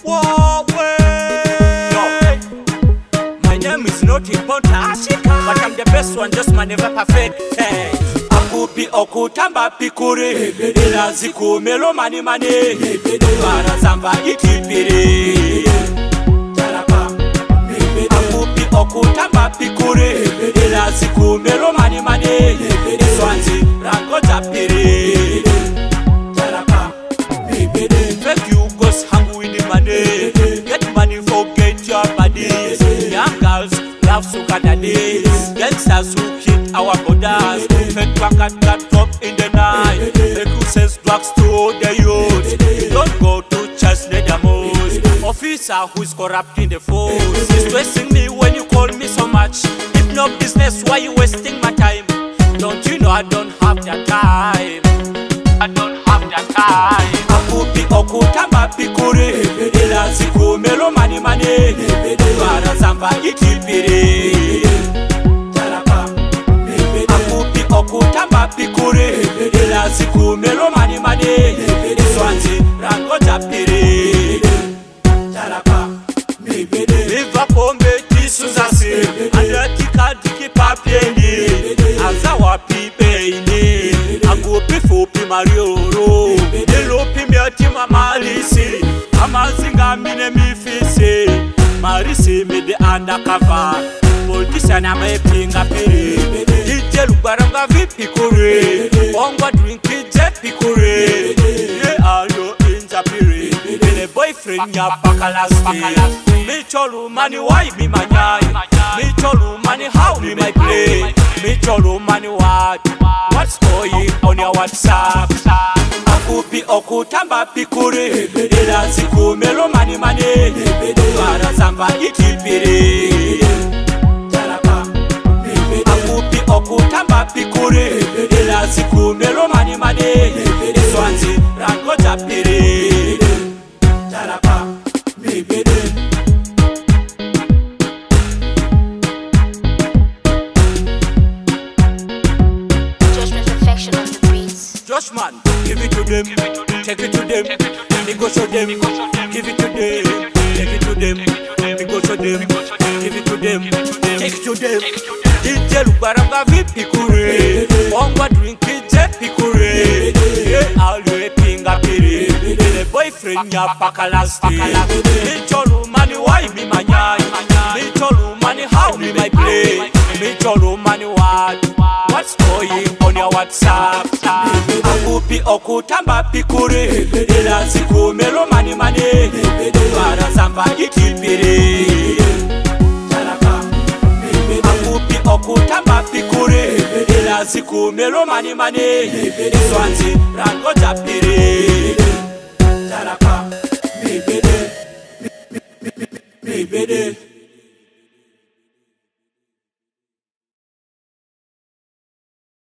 Whoa, way. My name is not important, but I'm the best one, just man never perfect. Hey. Akupi okutamba pikuri, ila ziku melo mani mani, para zamba ikipiri. Akupi okutamba pikuri, ila ziku melo mani mani, swanzi rango japiri. Fake you ghost hang with the money, get money forget your body. Young girls love Sukana days, gangsters who hit our borders. Fake bank that drop in the night, make who says drugs to the youth. Don't go to church, let the most. Officer who's corrupting the force is stressing me when you call me so much. If no business, why you wasting my time? Don't you know I don't have that time? I don't have that time. Akupi okutamba pikuri, ila ziku melo mani mani, para zamba ikipiri. Akupi okutamba pikuri, ila ziku melo mani mani, swanzi rango japiri. Viva pombe tisuzasi, andatika diki papiendi, aza wapi beini, akupi fupi marioro, nilupi miatima malisi, amazinga mine mifisi, marisi midi undercover, politician amepinga piri, ije lubaranga vipi kuri, ongwa drinki jepi kuri, ye ayo inja piri, mine boyfriend ya pakalasti. Me cholu money why me manyai, me cholu money how me my play, me cholu money what's going on your WhatsApp. Akupi okutamba pikuri, ila ziku melo mani mani, para zamba ikipiri. Akupi okutamba pikuri, ila ziku melo mani mani, swanzi rango japiri. Joshman, give it to them, take it to them, we go show them, give it to them, take it to them, we go show them, give it to them, take it to them. DJ Lubaranga vipi kure, ongwa drinki jepi kure, alwe pinga piri, the boyfriend ya pakalasti. Me cholu money why me manyai, me cholu money how me my play, me cholu money what's going on your WhatsApp. Akupi okutamba pikuri, ila ziku melo mani mani, para zamba ikipiri. Akupi okutamba pikuri, ila ziku melo mani mani, swanzi rango japiri. Me bede.